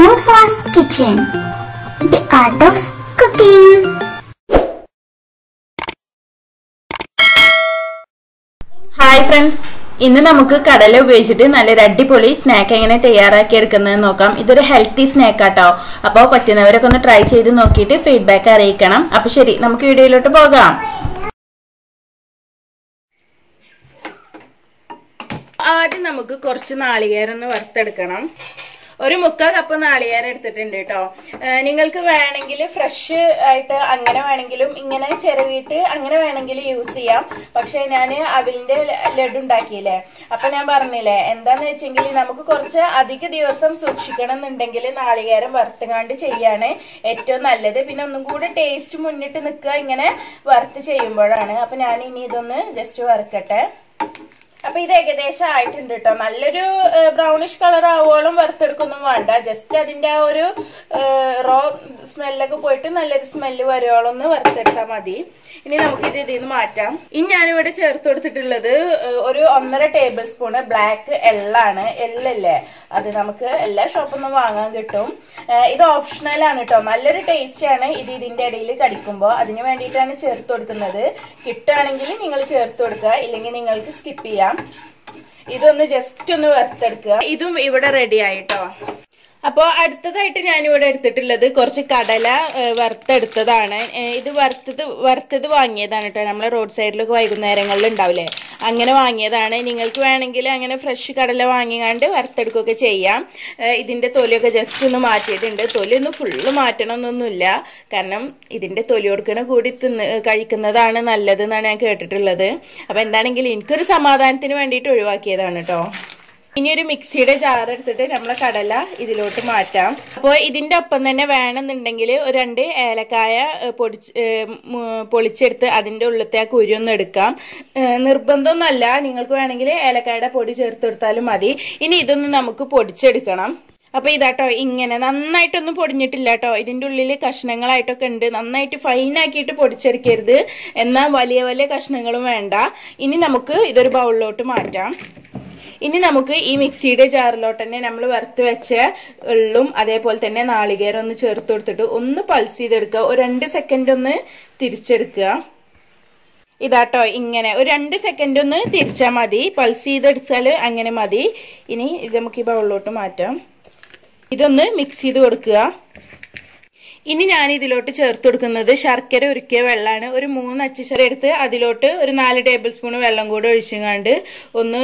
Nova's Kitchen, the art of cooking. Hi friends, ഇന്ന് നമുക്ക് കടല ഉപയോഗിച്ചിട്ട് നല്ലൊരു അടിപൊളി സ്നാക്ക് എങ്ങനെ തയ്യാറാക്കി എടുക്കുന്നത് നോക്കാം. ഇതൊരു ഹെൽത്തി സ്നാക്ക് ആട്ടോ. അപ്പോൾ പറ്റുന്നവരൊക്കെ ഒന്ന് ട്രൈ ചെയ്ത് നോക്കിയിട്ട് ഫീഡ്ബാക്ക് അറിയിക്കണം. അപ്പോൾ ശരി, നമുക്ക് വീഡിയോയിലോട്ട് പോകാം. ആദ്യം നമുക്ക് കുറച്ച് നാളികേരം ഒന്ന് വറുത്തെടുക്കണം. ഒരു 3/4 കപ്പ് നാളികേരം എടുത്തിട്ടുണ്ട് കേട്ടോ. നിങ്ങൾക്ക് വേണമെങ്കിൽ ഫ്രഷ് ആയിട്ട് അങ്ങനെ വേണമെങ്കിലും ഇങ്ങനെ ചിരവിയിട്ട് അങ്ങനെ വേണമെങ്കിൽ യൂസ് ചെയ്യാം. പക്ഷെ ഞാൻ അവിലിന്റെ ലഡു ഉണ്ടാക്കിയില്ലേ, അപ്പൊ ഞാൻ പറഞ്ഞില്ലേ എന്താന്ന് വെച്ചെങ്കിൽ നമുക്ക് കുറച്ച് അധിക ദിവസം സൂക്ഷിക്കണം എന്നുണ്ടെങ്കിൽ നാളികേരം വറുത്തുകാണ്ട് ചെയ്യാണ് ഏറ്റവും നല്ലത്. പിന്നെ ഒന്നും കൂടെ ടേസ്റ്റ് മുന്നിട്ട് നിൽക്കുക ഇങ്ങനെ വറുത്ത് ചെയ്യുമ്പോഴാണ്. അപ്പൊ ഞാൻ ഇനി ഇതൊന്ന് ജസ്റ്റ് വറുക്കട്ടെ. അപ്പൊ ഇത് ഏകദേശം ആയിട്ടുണ്ട് കേട്ടോ. നല്ലൊരു ബ്രൗണിഷ് കളർ ആവോളം വറുത്തെടുക്കൊന്നും വേണ്ട. ജസ്റ്റ് അതിന്റെ ആ ഒരു റോ സ്മെല്ലൊക്കെ പോയിട്ട് നല്ലൊരു സ്മെല്ല് വരുവോളം ഒന്ന് വറുത്തെടുത്താൽ മതി. ഇനി നമുക്കിത് ഇതിൽ നിന്ന് മാറ്റാം. ഇനി ഞാനിവിടെ ചേർത്ത് കൊടുത്തിട്ടുള്ളത് ഒരു 1.5 ടേബിൾ സ്പൂണ് ബ്ലാക്ക് എള്ളാണ്. എള്ളല്ലേ, അത് നമുക്ക് എല്ലാ ഷോപ്പിൽ നിന്നും വാങ്ങാൻ കിട്ടും. ഇത് ഓപ്ഷണൽ ആണ് കേട്ടോ. നല്ലൊരു ടേസ്റ്റ് ആണ് ഇത് ഇതിന്റെ ഇടയിൽ കടിക്കുമ്പോൾ. അതിന് വേണ്ടിയിട്ടാണ് ചേർത്ത് കൊടുക്കുന്നത്. കിട്ടുകയാണെങ്കിൽ നിങ്ങൾ ചേർത്ത് കൊടുക്കുക, ഇല്ലെങ്കിൽ നിങ്ങൾക്ക് സ്കിപ്പ് ചെയ്യാം. ഇതൊന്ന് ജസ്റ്റ് ഒന്ന് വറുത്തെടുക്കുക. ഇതും ഇവിടെ റെഡി ആയിട്ടോ. അപ്പോൾ അടുത്തതായിട്ട് ഞാനിവിടെ എടുത്തിട്ടുള്ളത് കുറച്ച് കടല വറുത്തെടുത്തതാണ്. ഇത് വറുത്തത് വാങ്ങിയതാണ് കേട്ടോ. നമ്മളെ റോഡ് സൈഡിലൊക്കെ വൈകുന്നേരങ്ങളിൽ ഉണ്ടാവില്ലേ, അങ്ങനെ വാങ്ങിയതാണ്. നിങ്ങൾക്ക് വേണമെങ്കിൽ അങ്ങനെ ഫ്രഷ് കടല വാങ്ങിക്കാണ്ട് വറുത്തെടുക്കുകയൊക്കെ ചെയ്യാം. ഇതിൻ്റെ തൊലിയൊക്കെ ജസ്റ്റ് ഒന്ന് മാറ്റിയിട്ടുണ്ട്. തൊലിയൊന്നും ഫുള്ള് മാറ്റണമെന്നൊന്നുമില്ല, കാരണം ഇതിൻ്റെ തൊലി കൊടുക്കണ കൂടി കഴിക്കുന്നതാണ് നല്ലതെന്നാണ് ഞാൻ കേട്ടിട്ടുള്ളത്. അപ്പോൾ എന്താണെങ്കിലും എനിക്കൊരു സമാധാനത്തിന് വേണ്ടിയിട്ട് ഒഴിവാക്കിയതാണ് കേട്ടോ. ഇനി ഒരു മിക്സിയുടെ ജാർ എടുത്തിട്ട് നമ്മളെ കടല ഇതിലോട്ട് മാറ്റാം. അപ്പോൾ ഇതിന്റെ ഒപ്പം തന്നെ വേണമെന്നുണ്ടെങ്കിൽ ഒരു 2 ഏലക്കായ പൊളിച്ചെടുത്ത് അതിന്റെ ഉള്ളിലത്തെ ആ കുരു ഒന്ന് എടുക്കാം. നിർബന്ധമൊന്നുമല്ല, നിങ്ങൾക്ക് വേണമെങ്കിൽ ഏലക്കായുടെ പൊടി ചേർത്ത് കൊടുത്താലും മതി. ഇനി ഇതൊന്ന് നമുക്ക് പൊടിച്ചെടുക്കണം. അപ്പൊ ഇതാട്ടോ, ഇങ്ങനെ നന്നായിട്ടൊന്നും പൊടിഞ്ഞിട്ടില്ല കേട്ടോ. ഇതിന്റെ ഉള്ളിൽ കഷ്ണങ്ങളായിട്ടൊക്കെ ഉണ്ട്. നന്നായിട്ട് ഫൈനാക്കിയിട്ട് പൊടിച്ചെടുക്കരുത്, എന്നാൽ വലിയ വലിയ കഷ്ണങ്ങളും വേണ്ട. ഇനി നമുക്ക് ഇതൊരു ബൗളിലോട്ട് മാറ്റാം. ഇനി നമുക്ക് ഈ മിക്സിയുടെ ജാറിലോട്ട് തന്നെ നമ്മൾ വറുത്ത് വെച്ച എള്ളും അതേപോലെ തന്നെ നാളികേരം ഒന്ന് ചേർത്ത് കൊടുത്തിട്ട് ഒന്ന് പൾസ് ചെയ്തെടുക്കുക. ഒരു 2 സെക്കൻഡ് ഒന്ന് തിരിച്ചെടുക്കുക. ഇതാട്ടോ, ഇങ്ങനെ ഒരു 2 സെക്കൻഡ് ഒന്ന് തിരിച്ചാൽ മതി. പൾസ് ചെയ്തെടുത്താൽ അങ്ങനെ മതി. ഇനി ഇത് നമുക്ക് ഈ ബൗളിലോട്ട് മാറ്റാം. ഇതൊന്ന് മിക്സ് ചെയ്ത് കൊടുക്കുക. ഇനി ഞാൻ ഇതിലോട്ട് ചേർത്ത് കൊടുക്കുന്നത് ശർക്കര ഉരുക്കിയ വെള്ളമാണ്. ഒരു 3 അച്ചിശർക്കര എടുത്ത് അതിലോട്ട് ഒരു 4 ടേബിൾ സ്പൂൺ വെള്ളം കൂടെ ഒഴിച്ചുകൊണ്ട് ഒന്ന്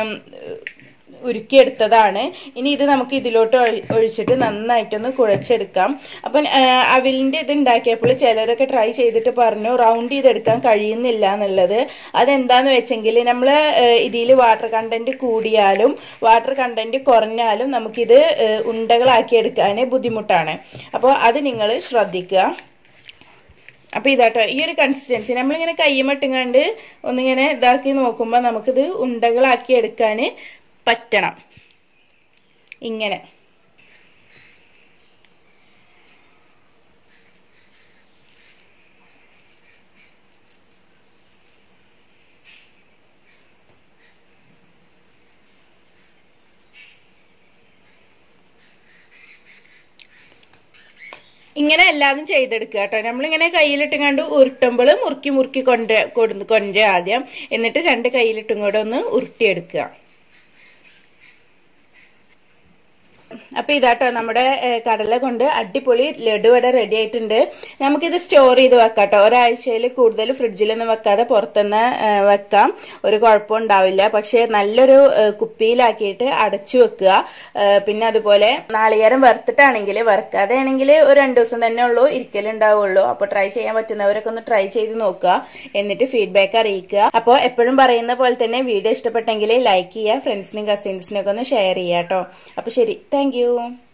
ഉരുക്കിയെടുത്തതാണ്. ഇനി ഇത് നമുക്ക് ഇതിലോട്ട് ഒഴിച്ചിട്ട് നന്നായിട്ടൊന്ന് കുഴച്ചെടുക്കാം. അപ്പം അവിലിൻ്റെ ഇത് ഉണ്ടാക്കിയപ്പോൾ ചിലരൊക്കെ ട്രൈ ചെയ്തിട്ട് പറഞ്ഞു റൗണ്ട് ചെയ്തെടുക്കാൻ കഴിയുന്നില്ല എന്നുള്ളത്. അതെന്താന്ന് വെച്ചെങ്കിൽ നമ്മൾ ഇതിൽ വാട്ടർ കണ്ടന്റ് കൂടിയാലും വാട്ടർ കണ്ടന്റ് കുറഞ്ഞാലും നമുക്കിത് ഉണ്ടകളാക്കി എടുക്കാൻ ബുദ്ധിമുട്ടാണ്. അപ്പോൾ അത് നിങ്ങൾ ശ്രദ്ധിക്കുക. അപ്പോൾ ഇതാട്ടോ, ഈ ഒരു കൺസിസ്റ്റൻസി നമ്മളിങ്ങനെ കയ്യുമട്ടുങ്ങാണ്ട് ഒന്നിങ്ങനെ ഇതാക്കി നോക്കുമ്പോൾ നമുക്കിത് ഉണ്ടകളാക്കി എടുക്കാൻ പറ്റണം. ഇങ്ങനെ ഇങ്ങനെ എല്ലാതും ചെയ്തെടുക്കുക കേട്ടോ. നമ്മളിങ്ങനെ കയ്യിലിട്ടും കണ്ട് ഉരുട്ടുമ്പോൾ മുറുക്കി കൊണ്ടുവരിക ആദ്യം. എന്നിട്ട് 2 കയ്യിലിട്ടും കൂടെ ഒന്ന് ഉരുട്ടിയെടുക്കുക. അപ്പൊ ഇതാട്ടോ, നമ്മുടെ കടല കൊണ്ട് അടിപൊളി ലഡു ഇവിടെ റെഡി ആയിട്ടുണ്ട്. നമുക്കിത് സ്റ്റോർ ചെയ്ത് വെക്കാം കേട്ടോ. ഒരാഴ്ചയിൽ കൂടുതൽ ഫ്രിഡ്ജിലൊന്നും വെക്കാതെ പുറത്തുനിന്ന് വെക്കാം, ഒരു കുഴപ്പമുണ്ടാവില്ല. പക്ഷെ നല്ലൊരു കുപ്പിയിലാക്കിയിട്ട് അടച്ചു വെക്കുക. പിന്നെ അതുപോലെ നാളികേരം വറുത്തിട്ടാണെങ്കിൽ, വറുക്കാതെ ആണെങ്കിൽ ഒരു 2 ദിവസം തന്നെ ഉള്ളൂ ഇരിക്കലുണ്ടാവുള്ളൂ. അപ്പോൾ ട്രൈ ചെയ്യാൻ പറ്റുന്നവരൊക്കെ ഒന്ന് ട്രൈ ചെയ്ത് നോക്കുക, എന്നിട്ട് ഫീഡ്ബാക്ക് അറിയിക്കുക. അപ്പോൾ എപ്പോഴും പറയുന്ന പോലെ തന്നെ വീഡിയോ ഇഷ്ടപ്പെട്ടെങ്കിൽ ലൈക്ക് ചെയ്യുക, ഫ്രണ്ട്സിനും കസിൻസിനൊക്കെ ഒന്ന് ഷെയർ ചെയ്യുക കേട്ടോ. അപ്പോൾ ശരി, താങ്ക് യു.